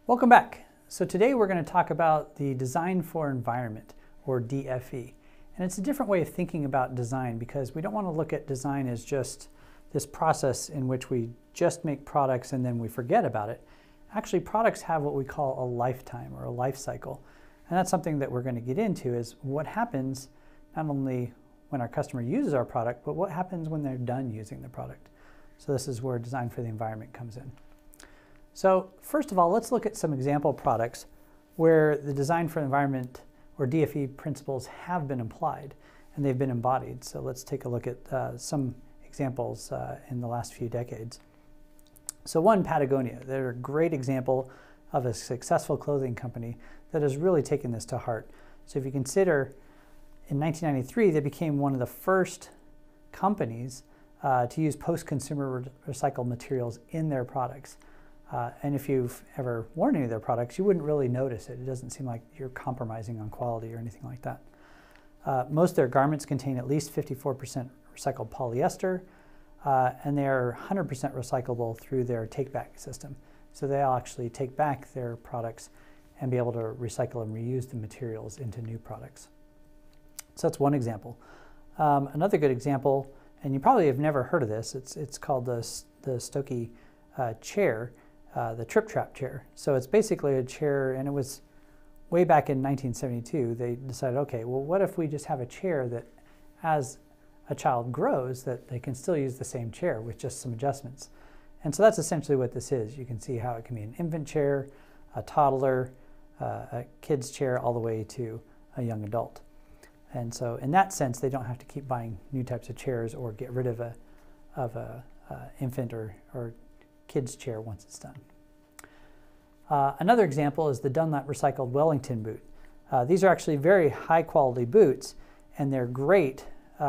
Welcome back. So today we're going to talk about the design for environment, or DFE. And it's a different way of thinking about design because we don't want to look at design as just this process in which we just make products and then we forget about it. Actually, products have what we call a lifetime or a life cycle. And that's something that we're going to get into is what happens not only when our customer uses our product, but what happens when they're done using the product. So this is where design for the environment comes in. So first of all, let's look at some example products where the design for environment or DFE principles have been applied and they've been embodied. So let's take a look at some examples in the last few decades. So one, Patagonia. They're a great example of a successful clothing company that has really taken this to heart. So if you consider in 1993, they became one of the first companies to use post-consumer recycled materials in their products. And if you've ever worn any of their products, you wouldn't really notice it. It doesn't seem like you're compromising on quality or anything like that. Most of their garments contain at least 54% recycled polyester, and they are 100% recyclable through their take-back system. So they'll actually take back their products and be able to recycle and reuse the materials into new products. So that's one example. Another good example, and you probably have never heard of this, it's called the Stokey chair. The Trip Trap chair. So it's basically a chair, and it was way back in 1972, they decided, okay, well, what if we just have a chair that as a child grows, that they can still use the same chair with just some adjustments. And so that's essentially what this is. You can see how it can be an infant chair, a toddler, a kid's chair, all the way to a young adult. And so in that sense, they don't have to keep buying new types of chairs or get rid of a infant or kid's chair once it's done. Another example is the Dunlop recycled Wellington boot. These are actually very high quality boots, and they're great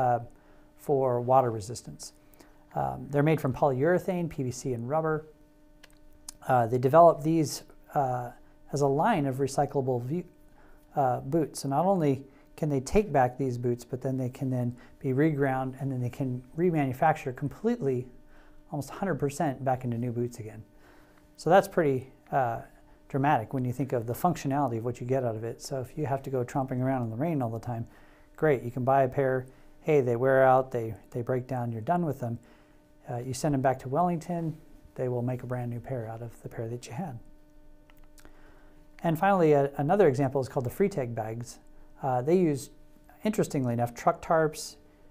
for water resistance. They're made from polyurethane, PVC, and rubber. They developed these as a line of recyclable boots. So not only can they take back these boots, but then they can then be reground, and then they can remanufacture completely, almost 100% back into new boots again. So that's pretty dramatic when you think of the functionality of what you get out of it. So if you have to go tromping around in the rain all the time, great, you can buy a pair, hey, they wear out, they break down, you're done with them. You send them back to Wellington, they will make a brand new pair out of the pair that you had. And finally, another example is called the Free Tag bags. They use, interestingly enough, truck tarps,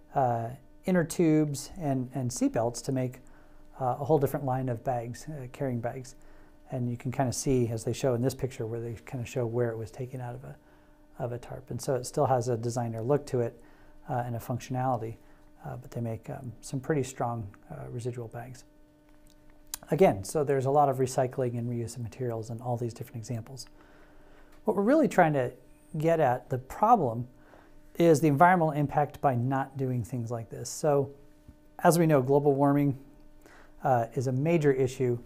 inner tubes, and seatbelts to make a whole different line of bags, carrying bags. And you can kind of see, as they show in this picture, where they kind of show where it was taken out of a tarp. And so it still has a designer look to it and a functionality, but they make some pretty strong residual bags. Again, so there's a lot of recycling and reuse of materials in all these different examples. What we're really trying to get at, the problem, is the environmental impact by not doing things like this. So as we know, global warming is a major issue.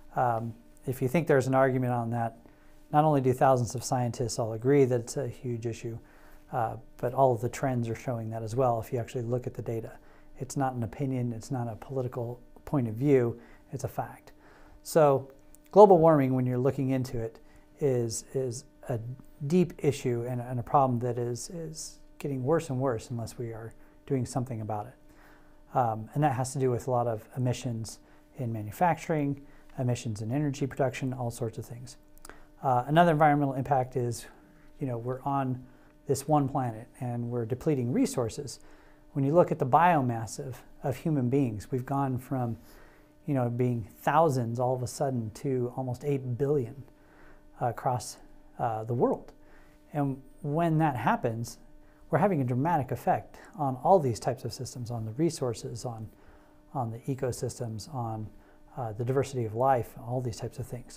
If you think there's an argument on that, not only do thousands of scientists all agree that it's a huge issue, but all of the trends are showing that as well if you actually look at the data. It's not an opinion, it's not a political point of view, it's a fact. So global warming, when you're looking into it, is a deep issue and a problem that is getting worse and worse unless we are doing something about it. And that has to do with a lot of emissions in manufacturing, emissions in energy production, all sorts of things. Another environmental impact is, we're on this one planet and we're depleting resources. When you look at the biomass of human beings, we've gone from, being thousands all of a sudden to almost 8 billion across the world. And when that happens, we're having a dramatic effect on all these types of systems, on the resources, on the ecosystems, on the diversity of life, all these types of things.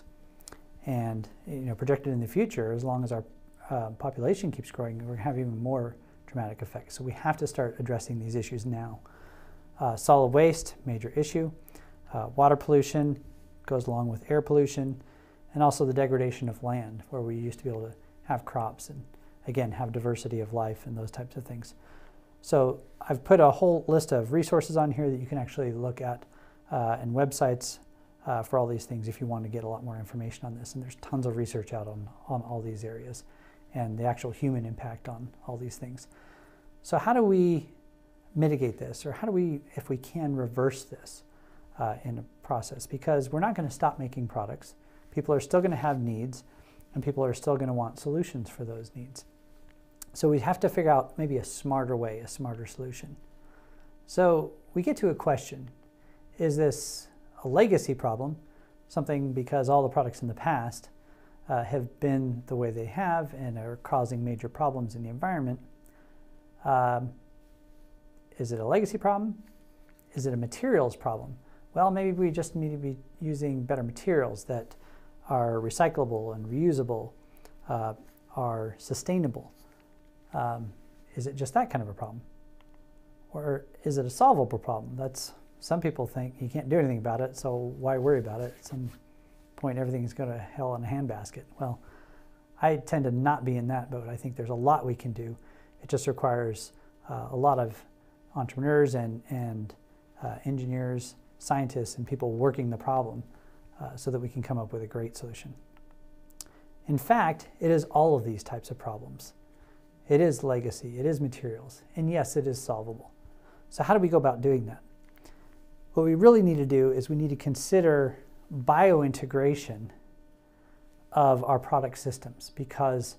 And projected in the future, as long as our population keeps growing, we're going to have even more dramatic effects. So we have to start addressing these issues now. Solid waste, major issue. Water pollution goes along with air pollution, and also the degradation of land, where we used to be able to have crops and, again, have diversity of life and those types of things. So I've put a whole list of resources on here that you can actually look at and websites for all these things if you want to get a lot more information on this. And there's tons of research out on all these areas and the actual human impact on all these things. So how do we mitigate this, or how do we, if we can, reverse this in a process? Because we're not going to stop making products. People are still going to have needs, and people are still going to want solutions for those needs. So we have to figure out maybe a smarter way, a smarter solution. So we get to a question: is this a legacy problem, something because all the products in the past have been the way they have and are causing major problems in the environment? Is it a legacy problem? Is it a materials problem? Well, maybe we just need to be using better materials that are recyclable and reusable, are sustainable. Is it just that kind of a problem? Or is it a solvable problem? Some people think you can't do anything about it, so why worry about it? At some point, everything's going to hell in a handbasket. Well, I tend to not be in that boat. I think there's a lot we can do. It just requires a lot of entrepreneurs and engineers, scientists, and people working the problem so that we can come up with a great solution. In fact, it is all of these types of problems. It is legacy, it is materials, and yes, it is solvable. So how do we go about doing that? What we really need to do is we need to consider biointegration of our product systems, because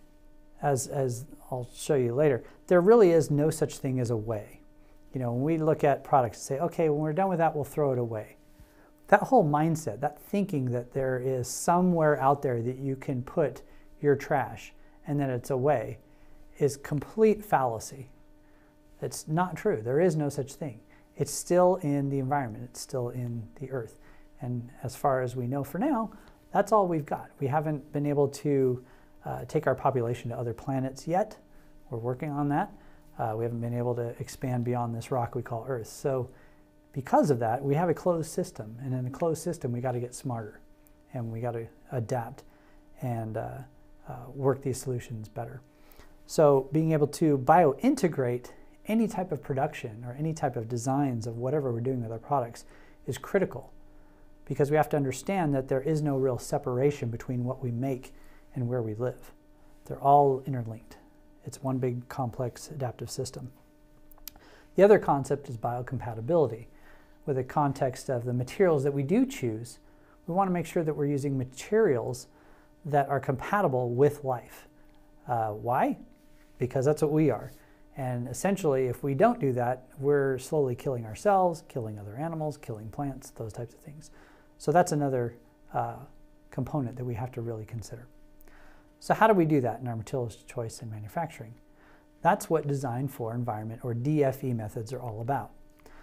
as I'll show you later, there really is no such thing as a way. You know, when we look at products and say, okay, when we're done with that, we'll throw it away. That whole mindset, that thinking that there is somewhere out there that you can put your trash and then it's away, is complete fallacy. It's not true. There is no such thing. It's still in the environment. It's still in the earth. And as far as we know for now, that's all we've got. We haven't been able to take our population to other planets yet. We're working on that. We haven't been able to expand beyond this rock we call Earth. So because of that, we have a closed system. And in a closed system, we got to get smarter. And we got to adapt and work these solutions better. So being able to biointegrate any type of production or any type of designs of whatever we're doing with our products is critical, because we have to understand that there is no real separation between what we make and where we live. They're all interlinked. It's one big complex adaptive system. The other concept is biocompatibility. With the context of the materials that we do choose, we want to make sure that we're using materials that are compatible with life. Why? Because that's what we are. And essentially, if we don't do that, we're slowly killing ourselves, killing other animals, killing plants, those types of things. So that's another component that we have to really consider. So how do we do that in our materials choice and manufacturing? That's what design for environment, or DFE methods, are all about.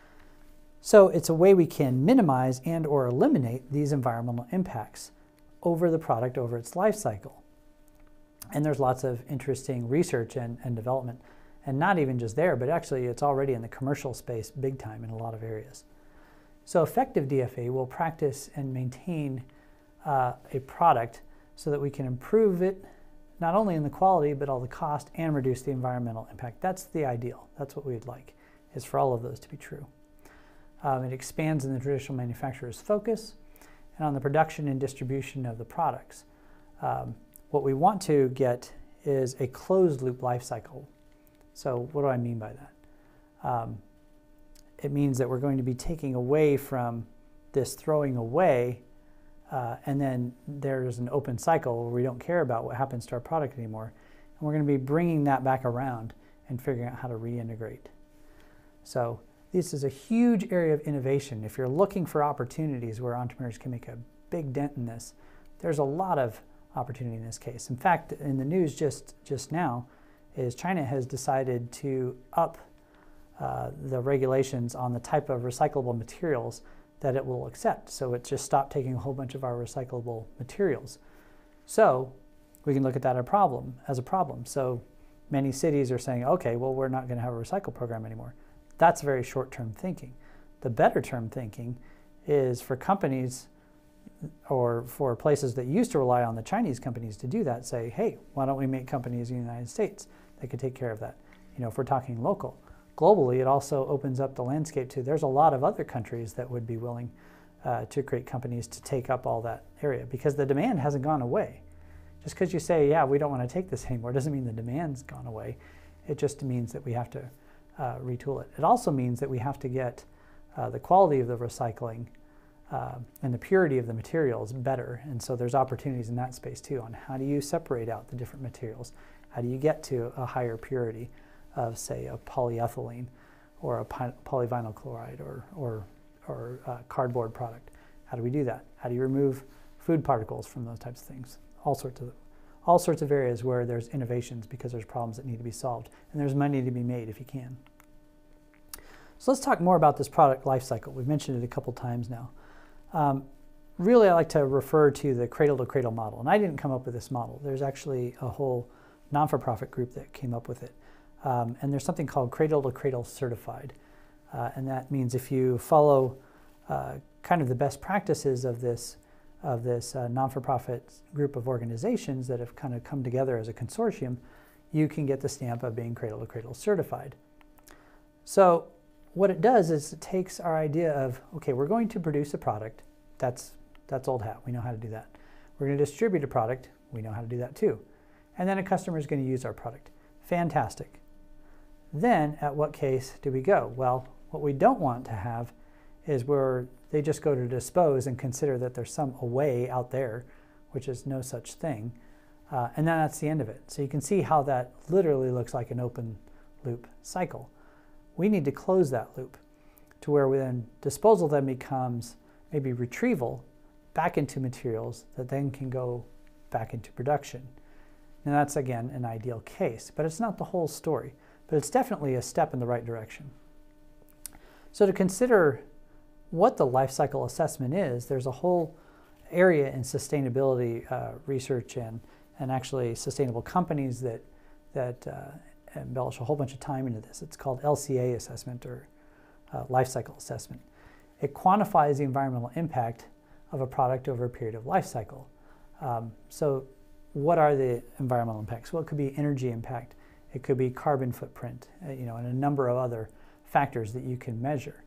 So it's a way we can minimize and or eliminate these environmental impacts over the product, over its life cycle. And there's lots of interesting research and development, and not even just there, but actually it's already in the commercial space big time in a lot of areas. So effective DFA will practice and maintain a product so that we can improve it not only in the quality, but all the cost, and reduce the environmental impact. That's the ideal. That's what we'd like, is for all of those to be true. It expands in the traditional manufacturer's focus and on the production and distribution of the products. What we want to get is a closed loop life cycle. So what do I mean by that? It means that we're going to be taking away from this throwing away, and then there's an open cycle where we don't care about what happens to our product anymore. And we're going to be bringing that back around and figuring out how to reintegrate. So this is a huge area of innovation. If you're looking for opportunities where entrepreneurs can make a big dent in this, there's a lot of opportunity in this case. In fact, in the news just now is China has decided to up the regulations on the type of recyclable materials that it will accept. So it just stopped taking a whole bunch of our recyclable materials. So we can look at that as a problem. So many cities are saying, okay, well, we're not going to have a recycle program anymore. That's very short-term thinking. The better term thinking is for companies or for places that used to rely on the Chinese companies to do that, say, hey, why don't we make companies in the United States that could take care of that? You know, if we're talking local. Globally, it also opens up the landscape to, there's a lot of other countries that would be willing to create companies to take up all that area, because the demand hasn't gone away. Just because you say, yeah, we don't want to take this anymore, doesn't mean the demand's gone away. It just means that we have to retool it. It also means that we have to get the quality of the recycling and the purity of the materials better. And so there's opportunities in that space too, on how do you separate out the different materials? How do you get to a higher purity of, say, a polyethylene or a polyvinyl chloride or cardboard product? How do we do that? How do you remove food particles from those types of things? All sorts of areas where there's innovations because there's problems that need to be solved, and there's money to be made if you can. So let's talk more about this product life cycle. We've mentioned it a couple times now. Really, I like to refer to the cradle-to-cradle model, and I didn't come up with this model. There's actually a whole non-for-profit group that came up with it, and there's something called Cradle-to-Cradle Certified, and that means if you follow kind of the best practices of this non-for-profit group of organizations that have kind of come together as a consortium, you can get the stamp of being Cradle-to-Cradle certified. So what it does is it takes our idea of, okay, we're going to produce a product. That's old hat. We know how to do that. We're going to distribute a product. We know how to do that too. And then a customer is going to use our product. Fantastic. Then at what case do we go? Well, what we don't want to have is where they just go to dispose and consider that there's some away out there, which is no such thing. And then that's the end of it. So you can see how that literally looks like an open loop cycle. We need to close that loop to where then disposal then becomes maybe retrieval back into materials that then can go back into production. And that's, again, an ideal case, but it's not the whole story, but it's definitely a step in the right direction. So to consider what the life cycle assessment is, there's a whole area in sustainability research and actually sustainable companies that embellish a whole bunch of time into this. It's called LCA assessment, or life cycle assessment. It quantifies the environmental impact of a product over a period of life cycle. So what are the environmental impacts? Well, it could be energy impact. It could be carbon footprint, and a number of other factors that you can measure.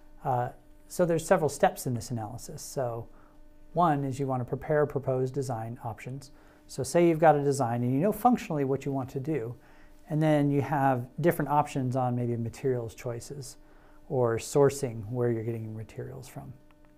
So there's several steps in this analysis. So one is you want to prepare proposed design options. So say you've got a design and you know functionally what you want to do, and then you have different options on maybe materials choices or sourcing where you're getting materials from.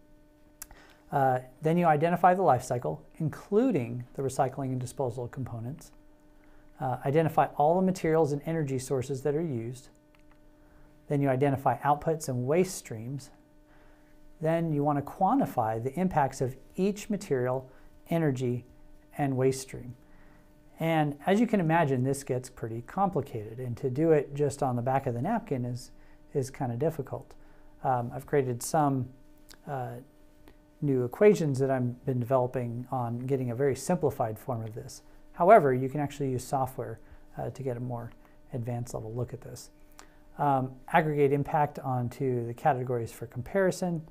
Then you identify the life cycle, including the recycling and disposal components. Identify all the materials and energy sources that are used. Then you identify outputs and waste streams. Then you want to quantify the impacts of each material, energy, and waste stream. And as you can imagine, this gets pretty complicated, and to do it just on the back of the napkin is kind of difficult. I've created some new equations that I've been developing on getting a very simplified form of this. However, you can actually use software to get a more advanced level look at this. Aggregate impact onto the categories for comparison.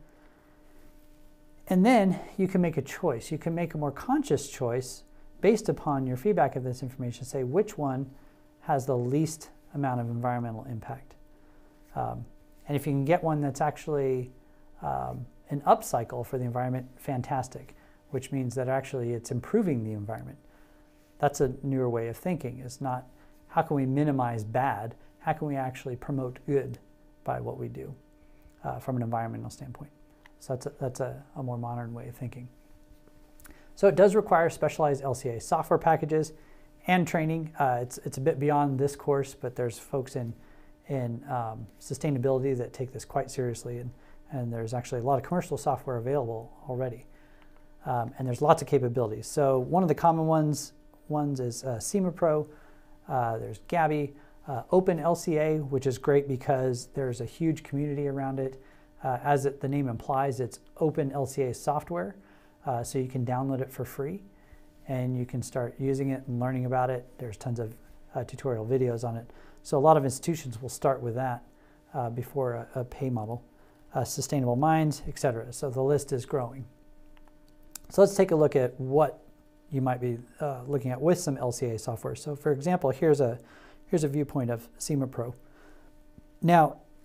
And then you can make a choice. You can make a more conscious choice based upon your feedback of this information, say which one has the least amount of environmental impact. And if you can get one that's actually an upcycle for the environment, fantastic, which means that actually it's improving the environment. That's a newer way of thinking. It's not how can we minimize bad, how can we actually promote good by what we do from an environmental standpoint. So that's a more modern way of thinking. So it does require specialized LCA software packages and training. It's a bit beyond this course, but there's folks in sustainability that take this quite seriously, and there's actually a lot of commercial software available already. And there's lots of capabilities. So one of the common ones is CIMA-Pro, there's Gabi, Open LCA, which is great because there's a huge community around it. As the name implies, it's Open LCA software, so you can download it for free, and you can start using it and learning about it. There's tons of tutorial videos on it. So a lot of institutions will start with that before a pay model. Sustainable Minds, etc. So the list is growing. So let's take a look at what you might be looking at with some LCA software. So for example, here's a viewpoint of CIMA-Pro. Now,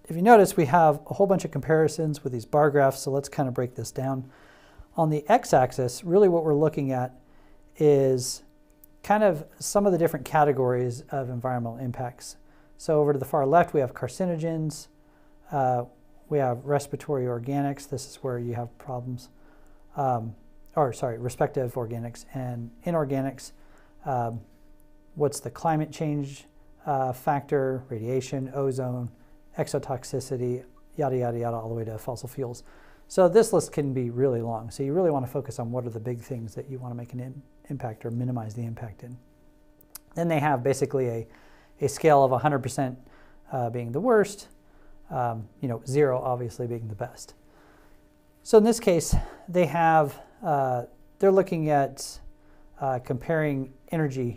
if you notice, we have a whole bunch of comparisons with these bar graphs, so let's kind of break this down. On the x-axis, really what we're looking at is kind of some of the different categories of environmental impacts. So over to the far left, we have carcinogens, we have respiratory organics. This is where you have problems, respective organics and inorganics. What's the climate change factor, radiation, ozone, exotoxicity, yada, yada, yada, all the way to fossil fuels. So this list can be really long. So you really want to focus on what are the big things that you want to make an impact or minimize the impact in. Then they have basically a scale of 100% being the worst, 0 obviously being the best. So in this case, they have, they're looking at comparing energy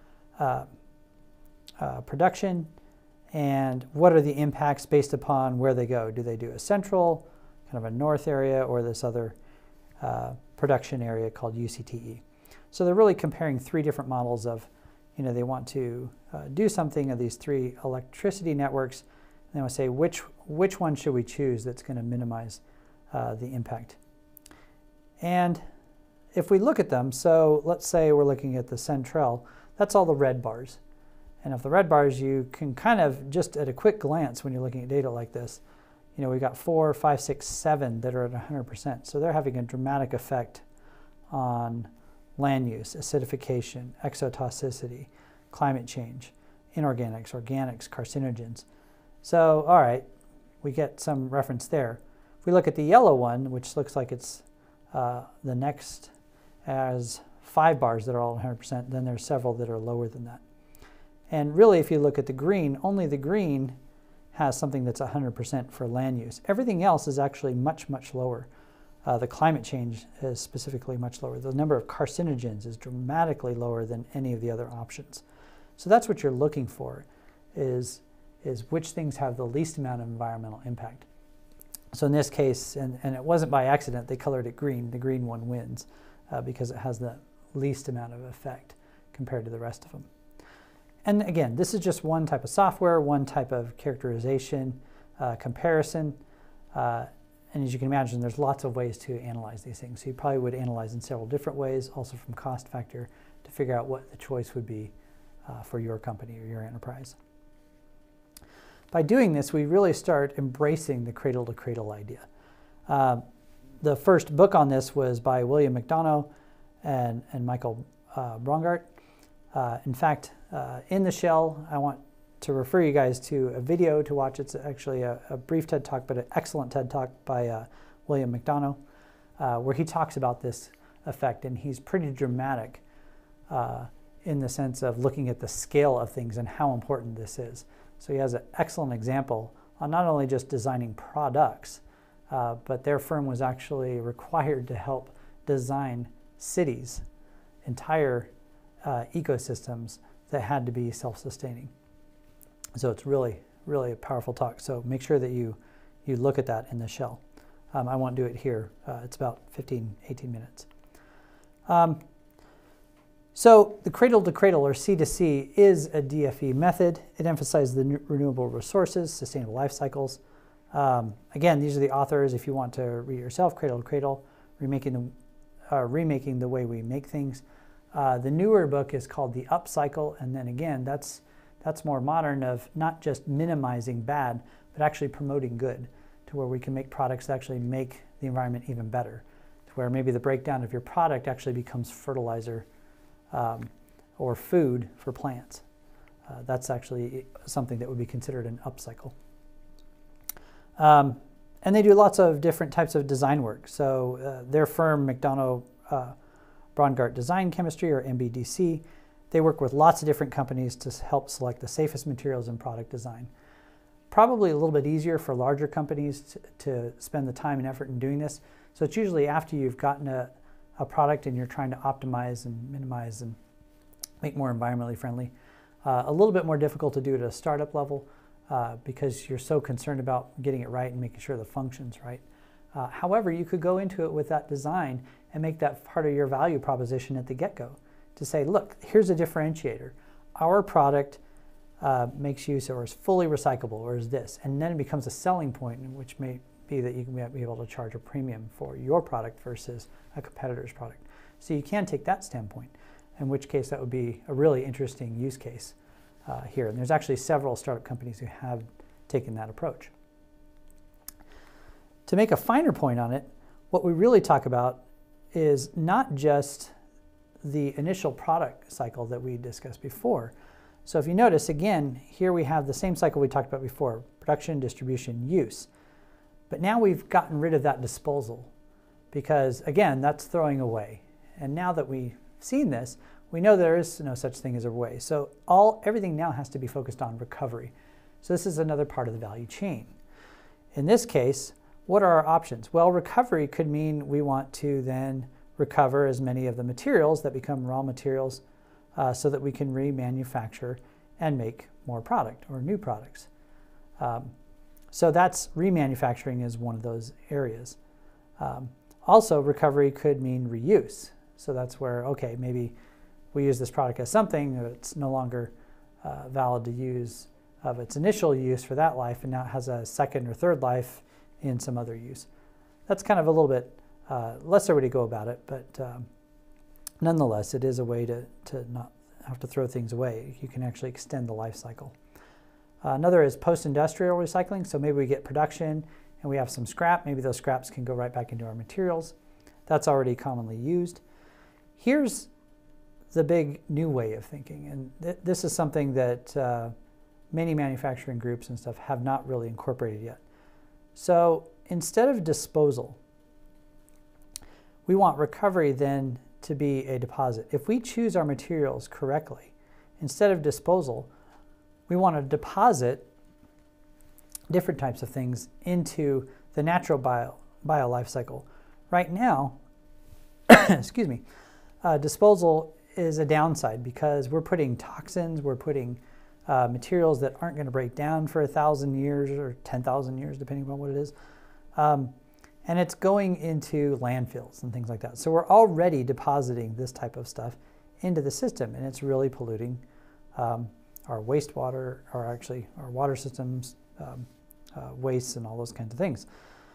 production and what are the impacts based upon where they go. Do they do a central, kind of a north area, or this other production area called UCTE? So they're really comparing 3 different models of, they want to do something of these 3 electricity networks, and they want to say which one should we choose that's going to minimize the impact. And if we look at them, so let's say we're looking at the central, that's all the red bars. And of the red bars, you can kind of, just at a quick glance when you're looking at data like this, we've got 4, 5, 6, 7 that are at 100%. So they're having a dramatic effect on land use, acidification, exotoxicity, climate change, inorganics, organics, carcinogens. So, all right, we get some reference there. If we look at the yellow one, which looks like it's the next as 5 bars that are all 100%, then there's several that are lower than that. And really, if you look at the green, only the green has something that's 100% for land use. Everything else is actually much, much lower. The climate change is specifically much lower. The number of carcinogens is dramatically lower than any of the other options. So that's what you're looking for, is which things have the least amount of environmental impact. So in this case, and it wasn't by accident, they colored it green. The green one wins because it has the least amount of effect compared to the rest of them. And again, this is just one type of software, one type of characterization, comparison. And as you can imagine, there's lots of ways to analyze these things. So you probably would analyze in several different ways, also from cost factor, to figure out what the choice would be for your company or your enterprise. By doing this, we really start embracing the cradle-to-cradle idea. The first book on this was by William McDonough and Michael Braungart. In fact, in the shell, I want to refer you guys to a video to watch. It's actually a brief TED Talk, but an excellent TED Talk by William McDonough, where he talks about this effect, and he's pretty dramatic in the sense of looking at the scale of things and how important this is. So he has an excellent example on not only just designing products, but their firm was actually required to help design cities, entire ecosystems that had to be self-sustaining. So it's really, really a powerful talk. So make sure that you look at that in the shell. I won't do it here. It's about 15, 18 minutes. So the cradle-to-cradle, or C2C, is a DFE method. It emphasizes the renewable resources, sustainable life cycles. Again, these are the authors. If you want to read it yourself, Cradle-to-Cradle, remaking the way we make things. The newer book is called The Upcycle, and then again, that's more modern, of not just minimizing bad, but actually promoting good, to where we can make products that actually make the environment even better, to where maybe the breakdown of your product actually becomes fertilizer or food for plants. That's actually something that would be considered an upcycle. And they do lots of different types of design work. So their firm, McDonough Braungart Design Chemistry, or MBDC, they work with lots of different companies to help select the safest materials in product design. Probably a little bit easier for larger companies to spend the time and effort in doing this. So it's usually after you've gotten a product and you're trying to optimize and minimize and make more environmentally friendly. A little bit more difficult to do at a startup level because you're so concerned about getting it right and making sure the function's right. However, you could go into it with that design and make that part of your value proposition at the get-go, to say, look, here's a differentiator. Our product makes use or is fully recyclable, or is this, and then it becomes a selling point, which may be that you can be able to charge a premium for your product versus a competitor's product. So you can take that standpoint, in which case that would be a really interesting use case here. And there's actually several startup companies who have taken that approach. To make a finer point on it, what we really talk about is not just the initial product cycle that we discussed before. So if you notice, again, here we have the same cycle we talked about before: production, distribution, use. But now we've gotten rid of that disposal, because again, that's throwing away. And now that we've seen this, we know there is no such thing as a way. So everything now has to be focused on recovery. So this is another part of the value chain. In this case, what are our options? Well, recovery could mean we want to then recover as many of the materials that become raw materials so that we can remanufacture and make more product or new products. So that's remanufacturing is one of those areas. Also, recovery could mean reuse. So that's where, okay, maybe we use this product as something that's no longer valid to use of its initial use for that life, and now it has a second or third life in some other use. That's kind of a little bit lesser way to go about it, but nonetheless, it is a way to not have to throw things away. You can actually extend the life cycle. Another is post-industrial recycling. So maybe we get production and we have some scrap. Maybe those scraps can go right back into our materials. That's already commonly used. Here's the big new way of thinking, and this is something that many manufacturing groups and stuff have not really incorporated yet. So instead of disposal, we want recovery then to be a deposit. If we choose our materials correctly, instead of disposal, we want to deposit different types of things into the natural bio life cycle. Right now, excuse me, disposal is a downside because we're putting toxins, we're putting materials that aren't going to break down for 1,000 years or 10,000 years, depending on what it is. And it's going into landfills and things like that. So we're already depositing this type of stuff into the system, and it's really polluting our wastewater, or actually our water systems, wastes, and all those kinds of things.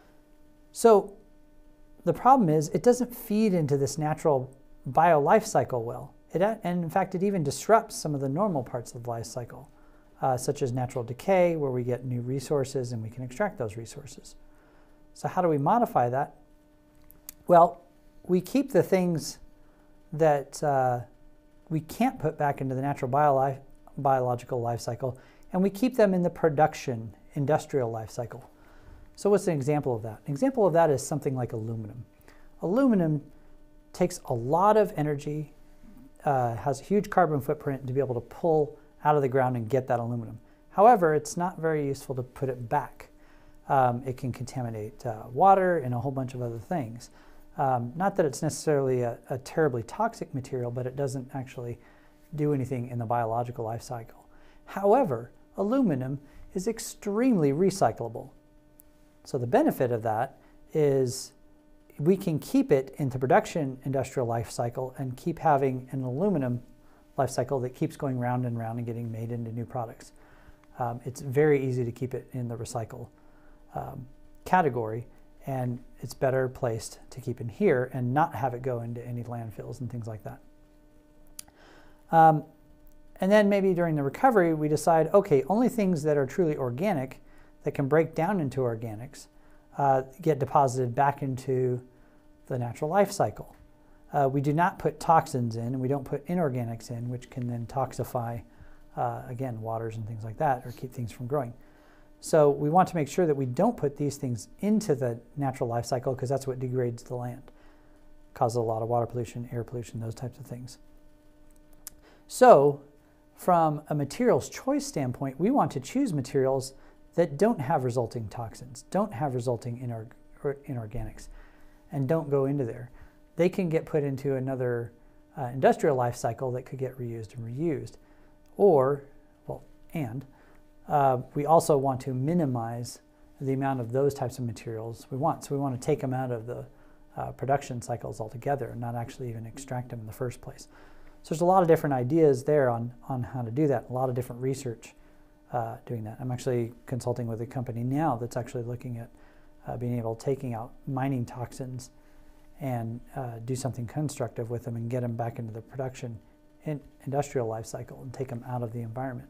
So the problem is it doesn't feed into this natural bio life cycle well. And in fact, it even disrupts some of the normal parts of the life cycle, such as natural decay, where we get new resources and we can extract those resources. So how do we modify that? Well, we keep the things that we can't put back into the natural biological life cycle, and we keep them in the production industrial life cycle. So what's an example of that? An example of that is something like aluminum. Aluminum takes a lot of energy, has a huge carbon footprint to be able to pull out of the ground and get that aluminum. However, it's not very useful to put it back. It can contaminate water and a whole bunch of other things. Not that it's necessarily a terribly toxic material, but it doesn't actually do anything in the biological life cycle. However, aluminum is extremely recyclable. So the benefit of that is we can keep it into production industrial life cycle and keep having an aluminum life cycle that keeps going round and round and getting made into new products. It's very easy to keep it in the recycle category, and it's better placed to keep in here and not have it go into any landfills and things like that. And then maybe during the recovery, we decide, okay, only things that are truly organic that can break down into organics get deposited back into the natural life cycle. We do not put toxins in, and we don't put inorganics in, which can then toxify, again, waters and things like that, or keep things from growing. So we want to make sure that we don't put these things into the natural life cycle, because that's what degrades the land, causes a lot of water pollution, air pollution, those types of things. So from a materials choice standpoint, we want to choose materials that don't have resulting toxins, don't have resulting inorganics, and don't go into there. They can get put into another industrial life cycle that could get reused and reused. Or, well, we also want to minimize the amount of those types of materials we want. So we want to take them out of the production cycles altogether and not actually even extract them in the first place. So there's a lot of different ideas there on how to do that, a lot of different research doing that. I'm actually consulting with a company now that's actually looking at being able to taking out mining toxins and do something constructive with them and get them back into the production industrial life cycle and take them out of the environment.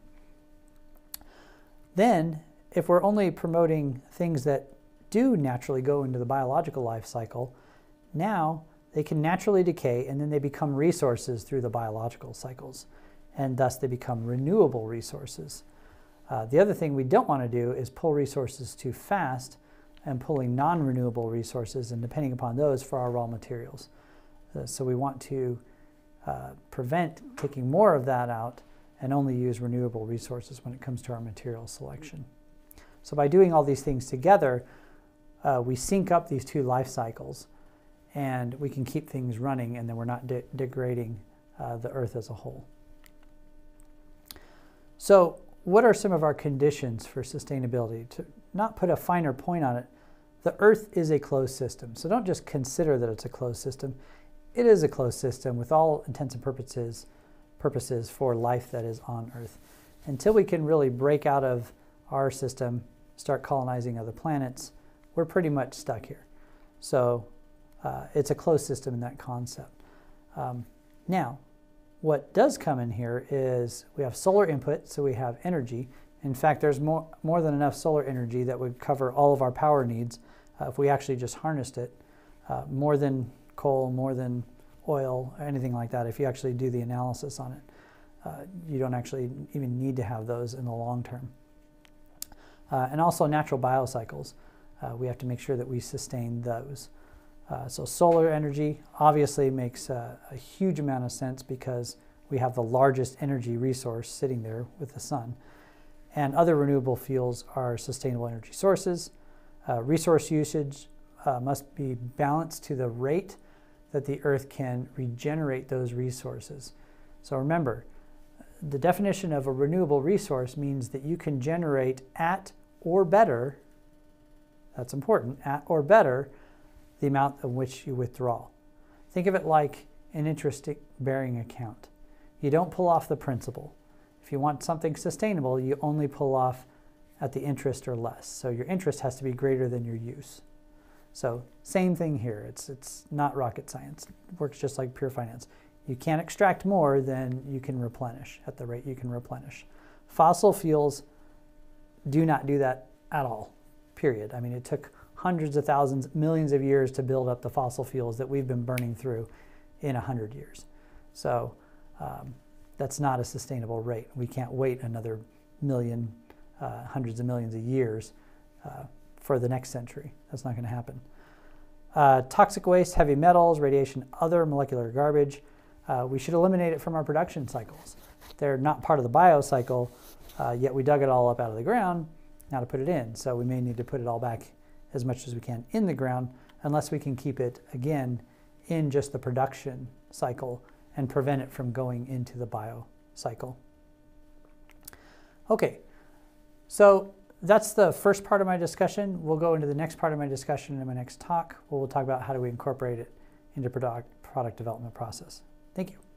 Then, if we're only promoting things that do naturally go into the biological life cycle, now they can naturally decay and then they become resources through the biological cycles, and thus they become renewable resources. The other thing we don't want to do is pull resources too fast and pulling non-renewable resources and depending upon those for our raw materials. So we want to prevent taking more of that out and only use renewable resources when it comes to our material selection. So by doing all these things together, we sync up these two life cycles and we can keep things running, and then we're not degrading the earth as a whole. So what are some of our conditions for sustainability? To not put a finer point on it, the earth is a closed system. So don't just consider that it's a closed system. It is a closed system with all intents and purposes for life that is on earth. Until we can really break out of our system, start colonizing other planets, we're pretty much stuck here. So it's a closed system in that concept. Now, what does come in here is we have solar input, so we have energy. In fact, there's more than enough solar energy that would cover all of our power needs if we actually just harnessed it. More than coal, more than oil, or anything like that. If you actually do the analysis on it, you don't actually even need to have those in the long term. And also natural biocycles. We have to make sure that we sustain those. So solar energy obviously makes a huge amount of sense because we have the largest energy resource sitting there with the sun. And other renewable fuels are sustainable energy sources. Resource usage must be balanced to the rate that the earth can regenerate those resources. So remember, the definition of a renewable resource means that you can generate at or better, that's important, at or better, the amount of which you withdraw. Think of it like an interest-bearing account. You don't pull off the principal. If you want something sustainable, you only pull off at the interest or less. So your interest has to be greater than your use. So same thing here. It's not rocket science. It works just like pure finance. You can't extract more than you can replenish at the rate you can replenish. Fossil fuels do not do that at all, period. I mean, it took hundreds of thousands, millions of years to build up the fossil fuels that we've been burning through in 100 years. So that's not a sustainable rate. We can't wait another million, hundreds of millions of years for the next century. That's not going to happen. Toxic waste, heavy metals, radiation, other molecular garbage, we should eliminate it from our production cycles. They're not part of the biocycle, yet we dug it all up out of the ground now to put it in. So we may need to put it all back as much as we can in the ground, unless we can keep it, again, in just the production cycle and prevent it from going into the biocycle. Okay, so that's the first part of my discussion. We'll go into the next part of my discussion in my next talk, where we'll talk about how do we incorporate it into product development process. Thank you.